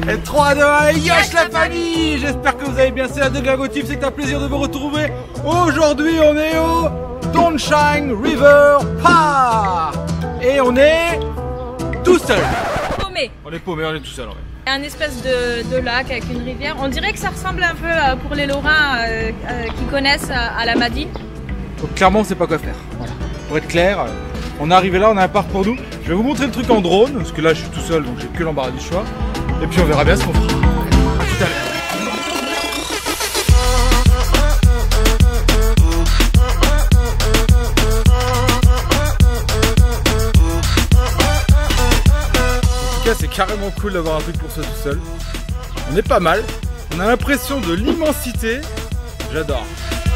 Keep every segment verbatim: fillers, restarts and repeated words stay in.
Et trois, deux, un, yosh la famille. J'espère que vous allez bien, c'est la Déglingotif, c'est un plaisir de vous retrouver. Aujourd'hui on est au Dongshang River Park. Et on est tout seul. Paumé. On est paumé, on est tout seul en fait. Un espèce de, de lac avec une rivière. On dirait que ça ressemble un peu euh, pour les Lorrains euh, euh, qui connaissent à, à la Madi. Donc clairement on sait pas quoi faire. Voilà. Pour être clair, euh, on est arrivé là, on a un parc pour nous. Je vais vous montrer le truc en drone, parce que là je suis tout seul donc j'ai que l'embarras du choix. Et puis on verra bien ce qu'on fera. A tout à l'heure. En tout cas c'est carrément cool d'avoir un truc pour soi tout seul. On est pas mal. On a l'impression de l'immensité. J'adore.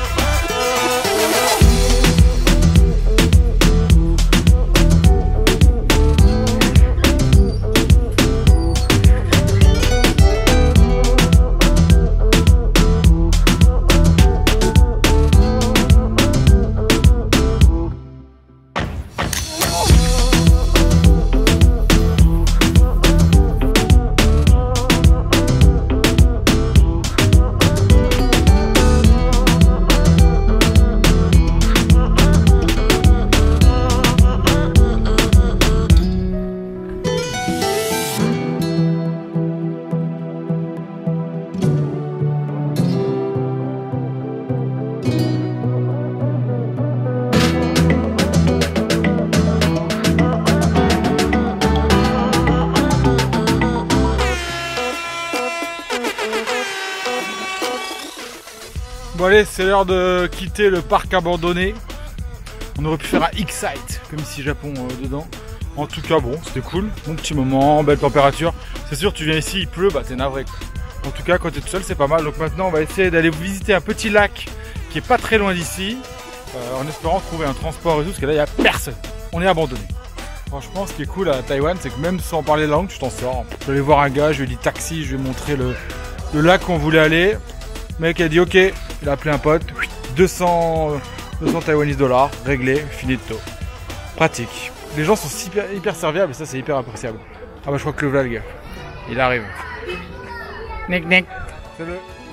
Bon allez, c'est l'heure de quitter le parc abandonné. On aurait pu faire un X-Site, comme ici Japon euh, dedans. En tout cas, bon, c'était cool. Bon petit moment, belle température. C'est sûr, tu viens ici, il pleut, bah t'es navré quoi. En tout cas, quand t'es tout seul, c'est pas mal. Donc maintenant, on va essayer d'aller visiter un petit lac qui est pas très loin d'ici. Euh, en espérant trouver un transport et tout, parce que là, il n'y a personne. On est abandonné. Franchement, ce qui est cool à Taïwan, c'est que même sans parler langue, tu t'en sors. Je vais aller voir un gars, je lui ai dit taxi, je lui ai montré le, le lac qu'on voulait aller. Le mec a dit ok, il a appelé un pote, deux cents, deux cents Taiwanese dollars, réglé, finito. Pratique. Les gens sont hyper, hyper serviables et ça c'est hyper appréciable. Ah bah je crois que le voilà le gars, il arrive. Nick nick. Salut.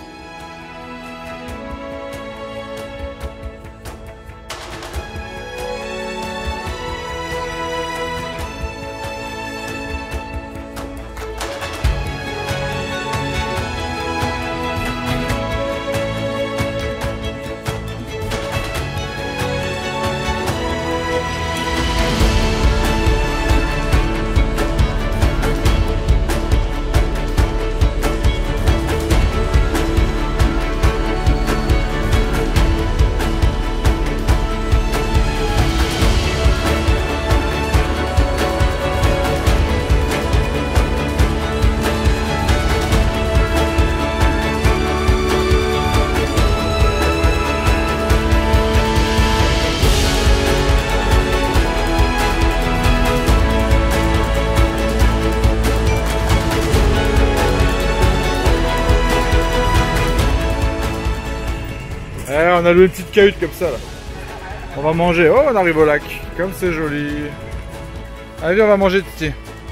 Eh, on a loué une petite cahute comme ça là. On va manger. Oh, on arrive au lac. Comme c'est joli. Allez, viens, on va manger, Titi.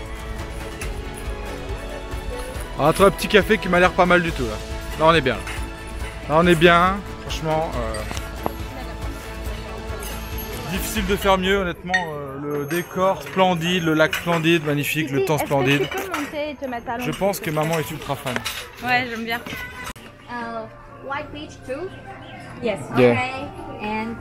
On a trouvé un petit café qui m'a l'air pas mal du tout là. Là, on est bien. Là, on est bien. Franchement, euh... difficile de faire mieux, honnêtement. Euh, le décor splendide, le lac splendide, magnifique, le temps splendide. Je pense que maman est ultra fan. Ouais, j'aime bien. Uh, white beach too? Yes. Yeah. Okay, and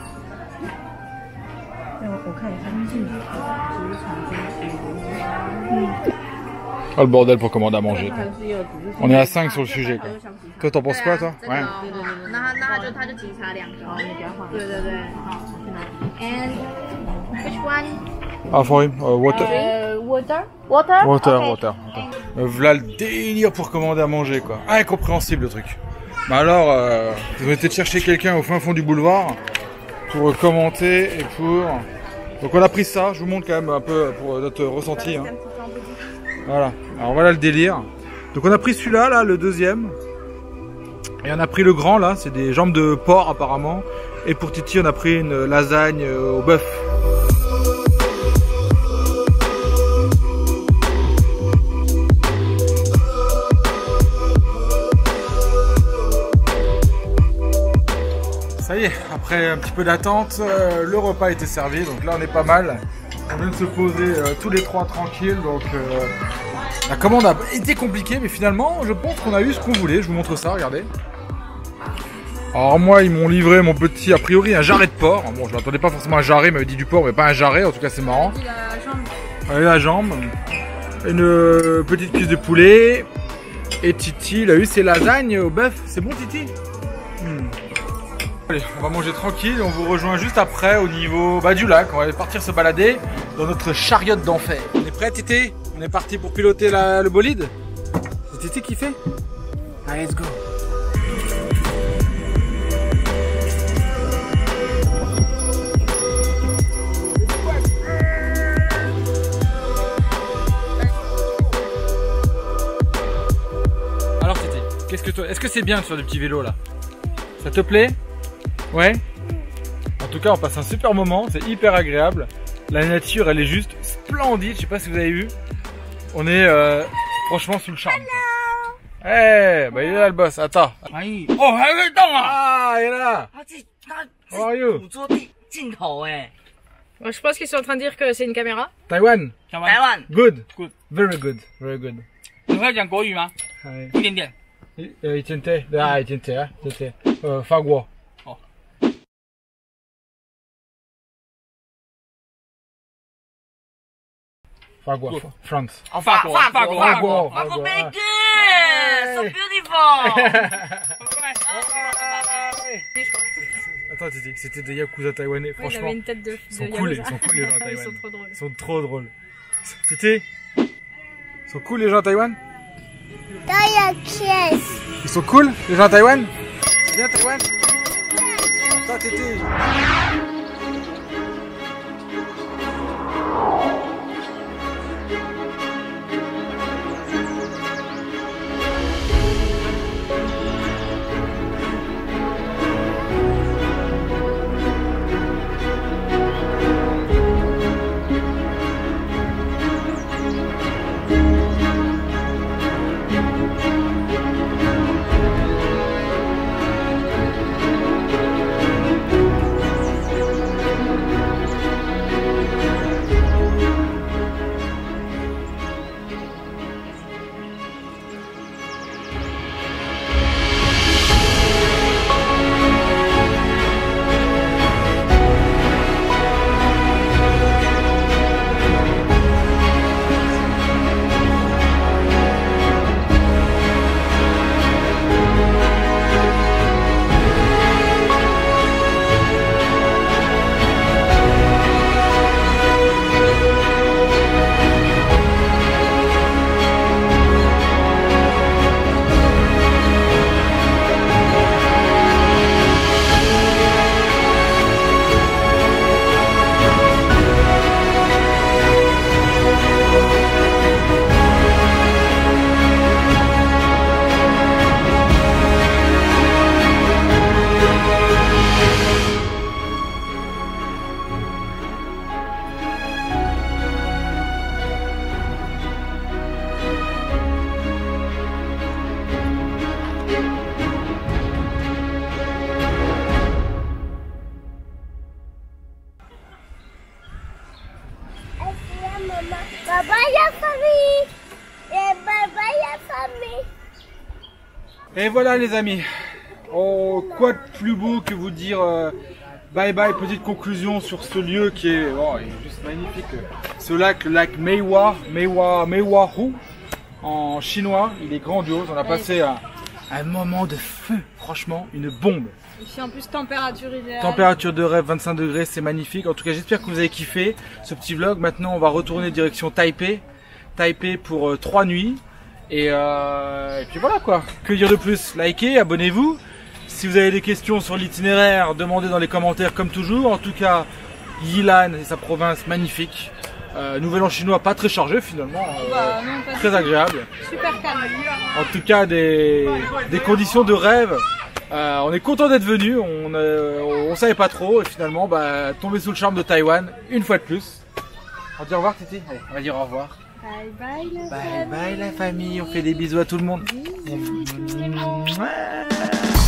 Oh le bordel pour commander à manger. On est à cinq sur le sujet quoi. Toi t'en penses quoi toi? Ouais. and which one? Ah for him, uh, water. Uh, water? Water? Water, Okay. water. Euh, V'là le délire pour commander à manger quoi. Incompréhensible le truc. Bah alors, euh, ils ont été chercher quelqu'un au fin fond du boulevard pour commenter et pour... Donc on a pris ça, je vous montre quand même un peu pour notre ressenti. Hein. Voilà, alors voilà le délire. Donc on a pris celui-là, là, le deuxième. Et on a pris le grand là, c'est des jambes de porc apparemment. Et pour Titi on a pris une lasagne au bœuf. Après un petit peu d'attente, euh, le repas a été servi, donc là on est pas mal. On vient de se poser euh, tous les trois tranquilles, donc euh, la commande a été compliquée, mais finalement je pense qu'on a eu ce qu'on voulait. Je vous montre ça, regardez. Alors moi ils m'ont livré mon petit, a priori un jarret de porc. Bon, je m'attendais pas forcément à un jarret, il m'avait dit du porc mais pas un jarret, en tout cas c'est marrant. Il a la jambe. Allez, la jambe. Une euh, petite cuisse de poulet. Et Titi, il a eu ses lasagnes au bœuf. C'est bon Titi? hmm. Allez, on va manger tranquille et on vous rejoint juste après au niveau bah, du lac. On va partir se balader dans notre chariote d'enfer. On est prêt Titi? On est parti pour piloter la, le bolide? C'est Titi qui fait? Allez, let's go. Alors Titi, qu'est-ce que toi, est-ce que c'est bien de faire du petit vélo là? Ça te plaît? Ouais. En tout cas, on passe un super moment, c'est hyper agréable. La nature, elle est juste splendide. Je sais pas si vous avez vu. On est euh, franchement sous le charme. Eh, hey, bah il est là le boss. Attends. Oh, ah, il est là. How are you? Moi, je pense qu'ils sont en train de dire que c'est une caméra. Taiwan. Taiwan. Good. Good. Very good. Very good. 你会讲国语吗？一点点。 呃，一点点，啊，一点点，对对，呃，法国。 哦。 法国 ，France。 哦，法国，法国， 法国， 法国 very good, so beautiful. Attends, c'était des yakuza taïwanais, franchement. Ils avaient une tête de, ils sont de cool, Yakuza. ils sont cool les gens à Taïwan. Ils sont trop drôles. Ils sont trop drôles. Tété, ils sont cool les gens à Taïwan? Ils sont cool les gens à Taïwan? C'est bien Taïwan? Attends, Tété. Bye bye la famille. Et bye bye la famille. Et voilà les amis. Oh, quoi de plus beau que vous dire euh, bye bye, petite conclusion sur ce lieu qui est, oh, il est juste magnifique. Ce lac, le lac Meiwa, Meiwa, Meiwahu en chinois, il est grandiose. On a passé un, un moment de feu, franchement, une bombe. Ici en plus température idéale. Température de rêve, vingt-cinq degrés, c'est magnifique. En tout cas, j'espère que vous avez kiffé ce petit vlog. Maintenant, on va retourner direction Taipei. Taipei pour euh, trois nuits. Et, euh, et puis voilà quoi. Que dire de plus? Likez, abonnez-vous. Si vous avez des questions sur l'itinéraire, demandez dans les commentaires comme toujours. En tout cas, Yilan et sa province, magnifique. Euh, Nouvel An chinois, pas très chargé finalement. Euh, Bah, non, pas très agréable. Super calme. En tout cas, des, des conditions de rêve. Euh, on est content d'être venu, on, euh, on savait pas trop et finalement bah, tomber sous le charme de Taïwan une fois de plus. On dit au revoir Titi? Allez, on va dire au revoir. Bye bye la Bye bye la famille, on fait des bisous à tout le monde. famille. Mouah.